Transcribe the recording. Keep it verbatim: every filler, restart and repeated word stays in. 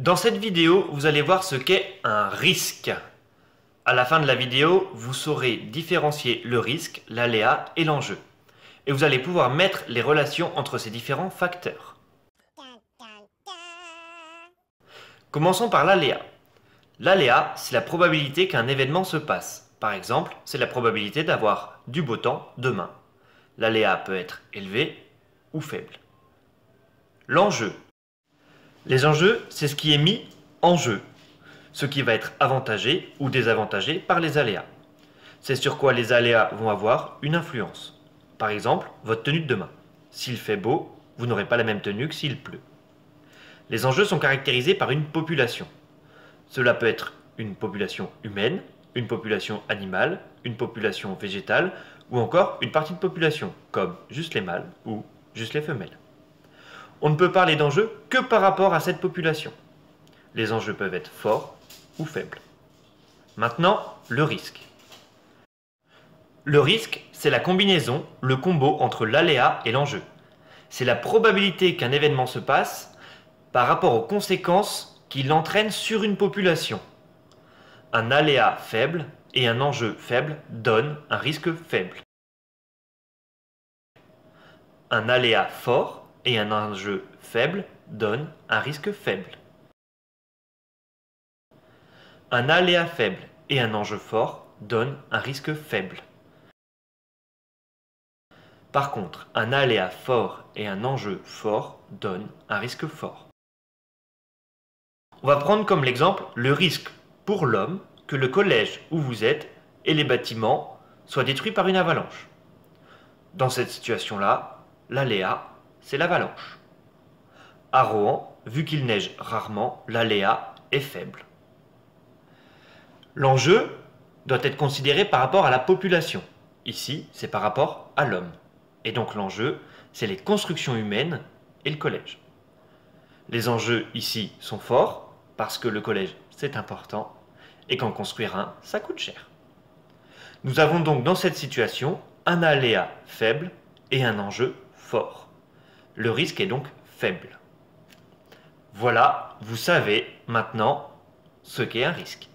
Dans cette vidéo, vous allez voir ce qu'est un risque. À la fin de la vidéo, vous saurez différencier le risque, l'aléa et l'enjeu. Et vous allez pouvoir mettre les relations entre ces différents facteurs. Commençons par l'aléa. L'aléa, c'est la probabilité qu'un événement se passe. Par exemple, c'est la probabilité d'avoir du beau temps demain. L'aléa peut être élevé ou faible. L'enjeu. Les enjeux, c'est ce qui est mis en jeu, ce qui va être avantagé ou désavantagé par les aléas. C'est sur quoi les aléas vont avoir une influence. Par exemple, votre tenue de demain. S'il fait beau, vous n'aurez pas la même tenue que s'il pleut. Les enjeux sont caractérisés par une population. Cela peut être une population humaine, une population animale, une population végétale ou encore une partie de population, comme juste les mâles ou juste les femelles. On ne peut parler d'enjeux que par rapport à cette population. Les enjeux peuvent être forts ou faibles. Maintenant, le risque. Le risque, c'est la combinaison, le combo entre l'aléa et l'enjeu. C'est la probabilité qu'un événement se passe par rapport aux conséquences qu'il entraîne sur une population. Un aléa faible et un enjeu faible donnent un risque faible. Un aléa fort et un enjeu faible donne un risque faible. Un aléa faible et un enjeu fort donnent un risque faible. Par contre, un aléa fort et un enjeu fort donnent un risque fort. On va prendre comme l'exemple le risque pour l'homme que le collège où vous êtes et les bâtiments soient détruits par une avalanche. Dans cette situation-là, l'aléa, c'est l'avalanche. À Rohan, vu qu'il neige rarement, l'aléa est faible. L'enjeu doit être considéré par rapport à la population. Ici, c'est par rapport à l'homme. Et donc l'enjeu, c'est les constructions humaines et le collège. Les enjeux ici sont forts, parce que le collège, c'est important, et qu'en construire un, ça coûte cher. Nous avons donc dans cette situation un aléa faible et un enjeu fort. Le risque est donc faible. Voilà, vous savez maintenant ce qu'est un risque.